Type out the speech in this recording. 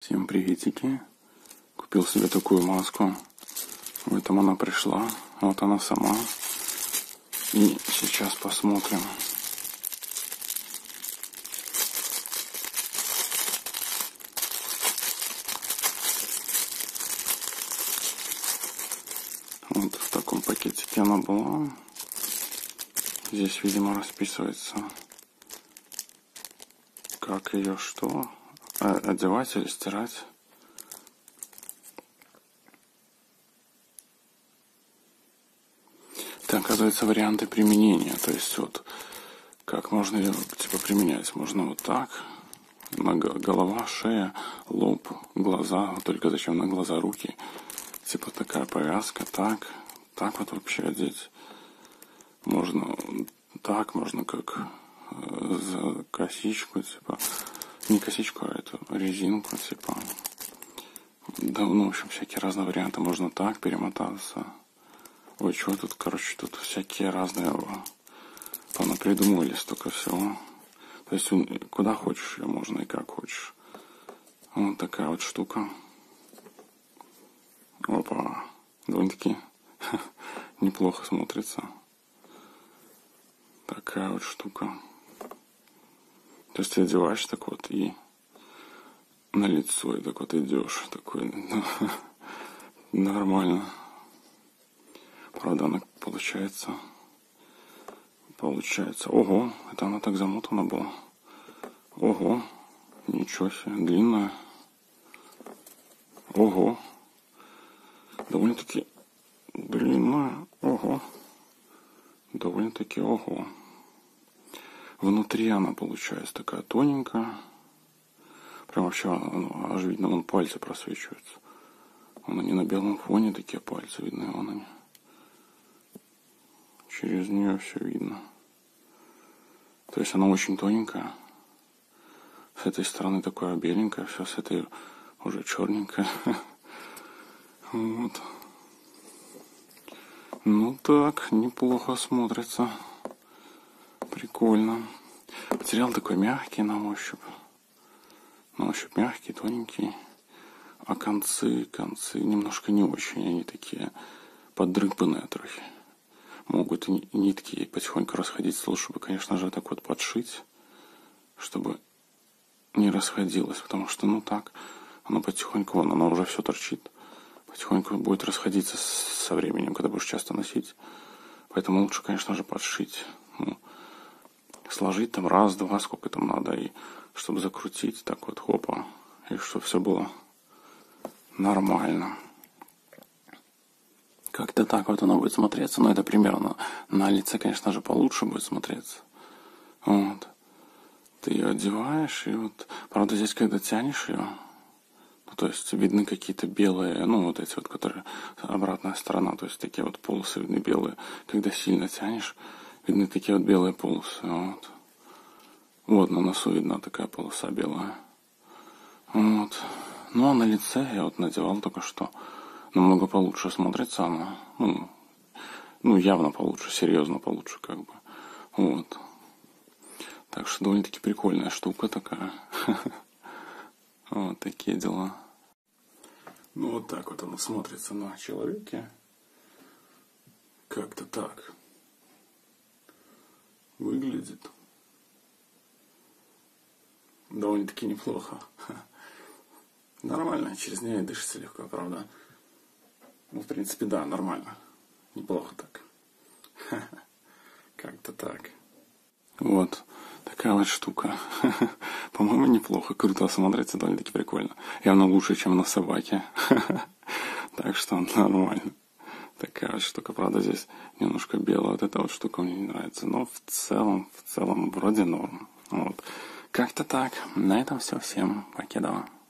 Всем приветики. Купил себе такую маску. В этом она пришла. Вот она сама. И сейчас посмотрим. Вот в таком пакетике она была. Здесь, видимо, расписывается, как ее что одевать или стирать. Это, оказывается, варианты применения. То есть вот как можно ее типа применять. Можно вот так. Голова, шея, лоб, глаза. Только зачем на глаза, руки. Типа такая повязка. Так вот вообще одеть. Можно так, можно как за косичку, типа. Не косичку, а эту резинку, типа. Да, ну, в общем, всякие разные варианты. Можно так перемотаться. Ой, что тут, короче, тут всякие разные понапридумывали столько всего. То есть куда хочешь ее можно и как хочешь. Вот такая вот штука. Опа. Довольно-таки неплохо смотрится. Такая вот штука. То есть ты одеваешь так вот и на лицо и так вот идешь. Такой, нормально. Правда, она получается. Ого, это она так замотана была. Ого, ничего себе, длинная. Ого, довольно-таки длинная. Ого, довольно-таки ого. Внутри она получается такая тоненькая. Прям вообще, аж видно, вон пальцы просвечиваются. Они на белом фоне, такие пальцы видны, вон они. Через нее все видно. То есть она очень тоненькая. С этой стороны такое беленькое, все с этой уже черненькое. Вот. Ну так, неплохо смотрится. Прикольно. Материал такой мягкий на ощупь. На ощупь мягкий, тоненький. А концы немножко не очень. Они такие поддрыпанные трохи. Могут и нитки потихоньку расходиться. Лучше бы, конечно же, так вот подшить, чтобы не расходилось. Потому что, ну так, оно потихоньку, оно уже все торчит. Потихоньку будет расходиться со временем, когда будешь часто носить. Поэтому лучше, конечно же, подшить. Сложить там раз, два, сколько там надо. И чтобы закрутить, так вот, хопа. И чтобы все было нормально. Как-то так вот оно будет смотреться. Но это примерно на лице, конечно же, получше будет смотреться. Вот. Ты ее одеваешь, и вот... Правда, здесь, когда тянешь ее, то есть видны какие-то белые, вот эти вот, которые обратная сторона, то есть такие вот полосы видны белые. Когда сильно тянешь, видны такие вот белые полосы. Вот на носу видна такая полоса белая. Вот. Ну, а на лице я вот надевал только что. Намного получше смотрится она. Явно получше, серьезно получше, как бы. Вот. Так что довольно-таки прикольная штука такая. Вот такие дела. Ну, вот так вот она смотрится на человеке. Как-то так выглядит. Довольно-таки неплохо. Нормально, через нее дышится легко, правда. В принципе, да, нормально. Неплохо так. Как-то так. Вот. Такая вот штука. По-моему, неплохо. Круто смотрится, довольно-таки прикольно. Явно лучше, чем на собаке. Так что нормально. Такая вот штука. Правда, здесь немножко белая. Вот эта вот штука мне не нравится. Но в целом, вроде норм. Вот. Как-то так. На этом все. Всем покедова.